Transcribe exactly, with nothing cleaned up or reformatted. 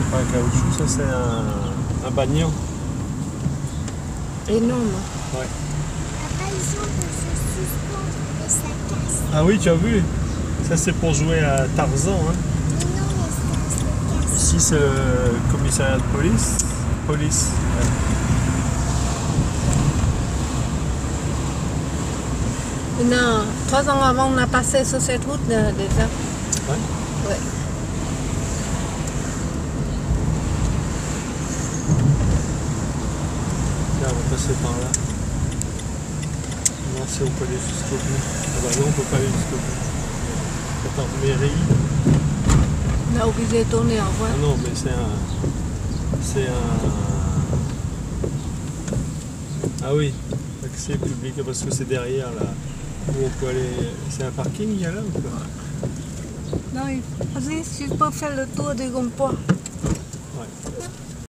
pas un caoutchouc, ça c'est un, un bagnon. Énorme. Ouais. Papa, ils sont de se suspendre et ça casse. Ah oui, tu as vu? Ça c'est pour jouer à Tarzan. Hein. Mais non, mais ça se casse. Ici c'est le commissariat de police. Police. Ouais. Non, trois ans avant, on a passé sur cette route euh, déjà. Ouais. Ouais. Là, on va passer par là. On va voir si on peut aller jusqu'au bout. Ah bah non, on peut pas aller jusqu'au bout. Attends, mairie. On a obligé de tourner en voie. Ah non, mais c'est un... C'est un... Ah oui, accès public, parce que c'est derrière là. Où on peut aller... C'est un parking, il y a là ou quoi? Non, il... vas-y, si tu peux faire le tour du rond-point. Ouais.